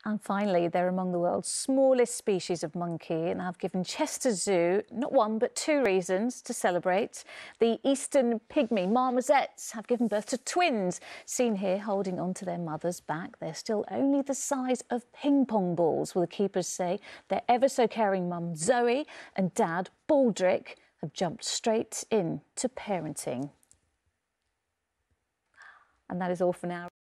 And finally, they're among the world's smallest species of monkey and have given Chester Zoo not one but two reasons to celebrate. The eastern pygmy marmosets have given birth to twins, seen here holding onto their mother's back. They're still only the size of ping pong balls. Well, the keepers say their ever so caring mum Zoe and dad Baldrick have jumped straight in to parenting. And that is all for now.